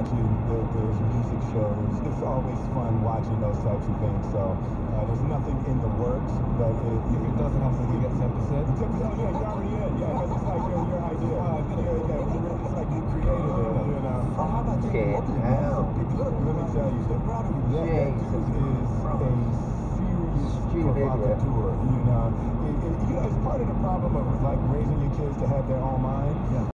watching those music shows. It's always fun watching those types of things. So there's nothing in the works, but if it doesn't have to get 10%. Oh yeah, you're already in. Yeah, because it's like your idea. It's like you created it. You know. Shit. Let me tell you, that is a serious provocateur. You know, it's part of the problem of like raising your kids to have their own mind. Yeah.